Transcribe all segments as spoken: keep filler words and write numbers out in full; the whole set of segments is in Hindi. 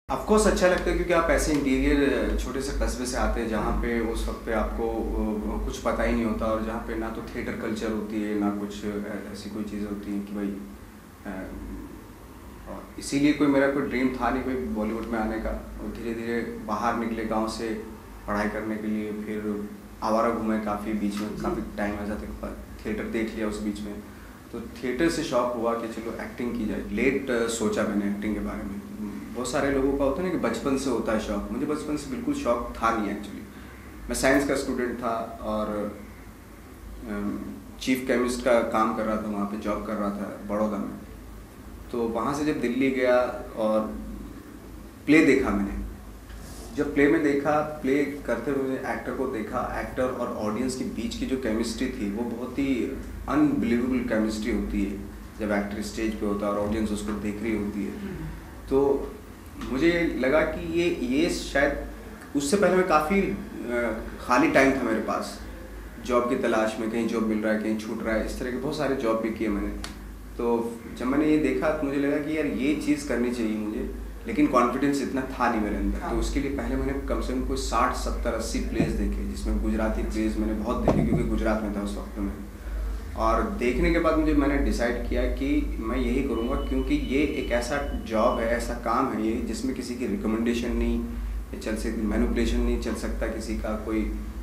ऑफ कोर्स अच्छा लगता है क्योंकि आप ऐसे इंटीरियर छोटे से कस्बे से आते हैं जहाँ पे उस वक्त पे आपको कुछ पता ही नहीं होता और जहाँ पे ना तो थिएटर कल्चर होती है ना कुछ ऐसी कोई चीज़ें होती हैं कि भाई, और इसीलिए कोई मेरा कोई ड्रीम था नहीं कोई बॉलीवुड में आने का। और धीरे धीरे बाहर निकले गांव से पढ़ाई करने के लिए, फिर आवारा घूमे काफ़ी, बीच में काफ़ी टाइम आ जाता, थिएटर देख लिया उस बीच में। तो थिएटर से शौक हुआ कि चलो एक्टिंग की जाए। लेट सोचा मैंने एक्टिंग के बारे में। बहुत सारे लोगों का होता है ना कि बचपन से होता है शौक, मुझे बचपन से बिल्कुल शौक था नहीं एक्चुअली। मैं साइंस का स्टूडेंट था और चीफ केमिस्ट का काम कर रहा था, वहाँ पे जॉब कर रहा था बड़ौदा में। तो वहाँ से जब दिल्ली गया और प्ले देखा मैंने, जब प्ले में देखा, प्ले करते हुए एक्टर को देखा, एक्टर और ऑडियंस के बीच की जो केमिस्ट्री थी वो बहुत ही अनबिलीवेबल केमिस्ट्री होती है जब एक्टर स्टेज पे होता है और ऑडियंस उसको देख रही होती है। तो मुझे लगा कि ये ये शायद, उससे पहले मैं काफ़ी खाली टाइम था मेरे पास, जॉब की तलाश में, कहीं जॉब मिल रहा है कहीं छूट रहा है, इस तरह के बहुत सारे जॉब भी किए मैंने। तो जब मैंने ये देखा तो मुझे लगा कि यार ये चीज़ करनी चाहिए मुझे, लेकिन कॉन्फिडेंस इतना था नहीं मेरे अंदर। तो उसके लिए पहले मैंने कम से कम कोई साठ सत्तर अस्सी प्लेस देखे, जिसमें गुजराती प्लेस मैंने बहुत देखे क्योंकि गुजरात में था उस वक्त में। और देखने के बाद मुझे मैंने डिसाइड किया कि मैं यही करूँगा, क्योंकि ये एक ऐसा जॉब है, ऐसा काम है ये, जिसमें किसी की रिकमेंडेशन नहीं चल सकती, मैनिपुलेशन नहीं चल सकता किसी का, कोई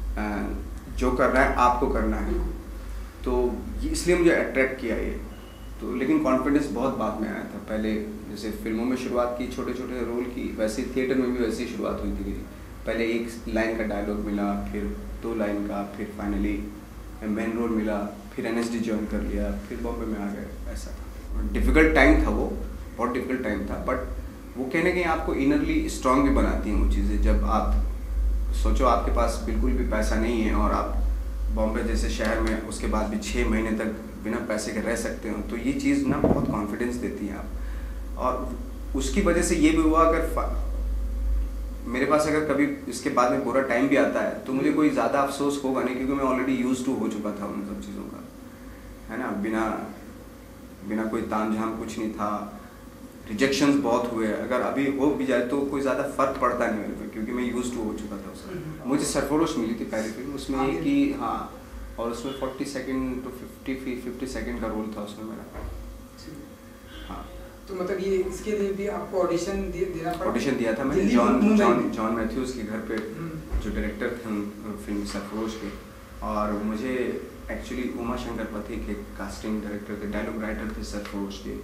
जो कर रहा है आपको करना है। तो इसलिए मुझे अट्रैक्ट किया ये। तो लेकिन कॉन्फिडेंस बहुत बाद में आया था। पहले जैसे फिल्मों में शुरुआत की छोटे छोटे रोल की, वैसे थिएटर में भी वैसी शुरुआत हुई थी मेरी। पहले एक लाइन का डायलॉग मिला, फिर दो लाइन का, फिर फाइनली मेन रोल मिला, फिर एन एस डी ज्वाइन कर लिया, फिर बॉम्बे में आ गए। ऐसा था, डिफ़िकल्ट टाइम था वो, बहुत डिफ़िकल्ट टाइम था। बट वो कहने के आपको इनरली स्ट्रांग भी बनाती हैं वो चीज़ें। जब आप सोचो आपके पास बिल्कुल भी पैसा नहीं है और आप बॉम्बे जैसे शहर में उसके बाद भी छः महीने तक बिना पैसे के रह सकते हो, तो ये चीज़ ना बहुत कॉन्फिडेंस देती है आप। और उसकी वजह से ये भी हुआ, अगर मेरे पास अगर कभी इसके बाद में बुरा टाइम भी आता है तो मुझे कोई ज़्यादा अफसोस होगा नहीं, क्योंकि मैं ऑलरेडी यूज टू हो चुका था उन सब चीज़ों का, है ना। बिना बिना कोई तामझाम कुछ नहीं था। रिजेक्शंस बहुत हुए, अगर अभी हो भी जाए तो कोई ज़्यादा फ़र्क पड़ता नहीं मेरे को, क्योंकि मैं यूज टू हो चुका था उसमें। मुझे सरफरोश मिली थी पहली फिल्म, उसमें ये कि हाँ, और उसमें forty second to fifty fifty second का रोल था उसमें मेरा। हाँ, तो मतलब ये इसके लिए भी आपको ऑडिशन देना पड़ा? ऑडिशन दिया था मैंने जॉन जॉन जॉन मैथ्यूज़ के घर पे, जो डायरेक्टर थे फिल्म सरफरोश के। और मुझे एक्चुअली उमा शंकर पति के कास्टिंग डायरेक्टर थे, डायलॉग राइटर थे सरफरोश के।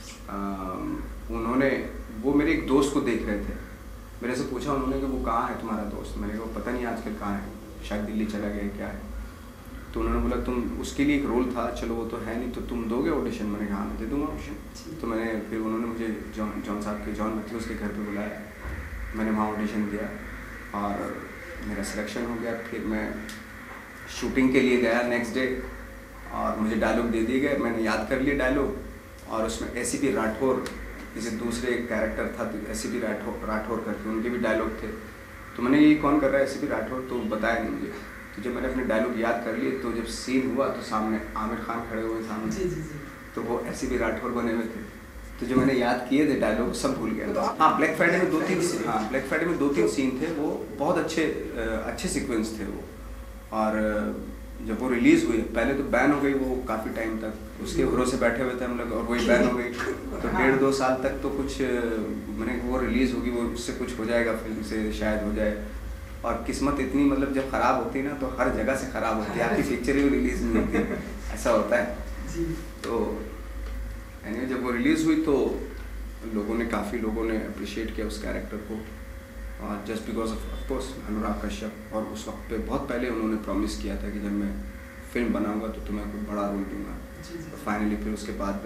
उन्होंने, वो मेरे एक दोस्त को देख रहे थे, मेरे से पूछा उन्होंने कि वो कहाँ है तुम्हारा दोस्त। मैंने कहा पता नहीं आजकल कहाँ है, शायद दिल्ली चला गया क्या है। तो उन्होंने बोला तुम, उसके लिए एक रोल था, चलो वो तो है नहीं, तो तुम दोगे ऑडिशन? मैंने कहा मैं दे दूँगा ऑडिशन। तो मैंने फिर उन्होंने मुझे जॉन जॉन साहब के, जॉन मैथ्यूज़ के घर पे बुलाया, मैंने वहाँ ऑडिशन दिया और मेरा सिलेक्शन हो गया। फिर मैं शूटिंग के लिए गया नेक्स्ट डे और मुझे डायलॉग दे दिए गए, मैंने याद कर लिए डायलॉग। और उसमें ए सी पी राठौर, जैसे दूसरे कैरेक्टर था A C P Rathore Rathore करके, उनके भी डायलॉग थे। तो मैंने ये कौन कर रहा है ए सी पी राठौर, तो बताया नहीं मुझे। तो जब मैंने अपने डायलॉग याद कर लिए, तो जब सीन हुआ तो सामने आमिर खान खड़े हुए सामने, जी जी जी, तो वो ए सी पी राठौर बने हुए थे। तो जो मैंने याद किए थे डायलॉग सब भूल गया। हाँ, ब्लैक फ्राइडे में दो तीन हाँ ब्लैक फ्राइडे में दो तीन सीन थे, वो बहुत अच्छे अच्छे सीक्वेंस थे वो। और जब वो रिलीज़ हुई, पहले तो बैन हो गई वो काफ़ी टाइम तक, उसके भरोसे बैठे हुए थे हम लोग, और वही बैन हो गई। तो डेढ़ दो साल तक तो कुछ, मैंने वो रिलीज़ होगी, वो उससे कुछ हो जाएगा, फिल्म से शायद हो जाए। और किस्मत इतनी, मतलब जब ख़राब होती है ना तो हर जगह से ख़राब होती है, आपकी पिक्चर ही रिलीज़ नहीं होती, ऐसा होता है। तो यानी जब वो रिलीज़ हुई तो लोगों ने, काफ़ी लोगों ने अप्रिशिएट किया उस कैरेक्टर को, और just because of of course Anurag Kashyap. और उस वक्त पे बहुत पहले उन्होंने प्रॉमिस किया था कि जब मैं फिल्म बनाऊंगा तो तुम्हें कोई बड़ा रोल दूंगा। फाइनली फिर उसके बाद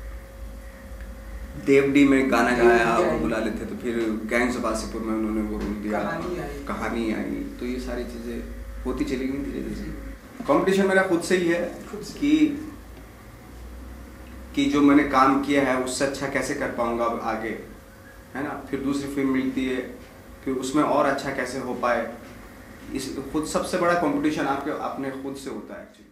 देवडी में गाना गाया और बुला लेते, तो फिर गैंग्स ऑफ वासेपुर में उन्होंने वो रोल दिया, कहानी आई। तो ये सारी चीज़ें होती चली गई धीरे धीरे। कॉम्पिटिशन मेरा खुद से ही है कि कि जो मैंने काम किया है उससे अच्छा कैसे कर पाऊंगा अब आगे, है ना। फिर दूसरी फिल्म मिलती है, फिर उसमें और अच्छा कैसे हो पाए। इस खुद सबसे बड़ा कंपटीशन आपके अपने खुद से होता है एक्चुअली।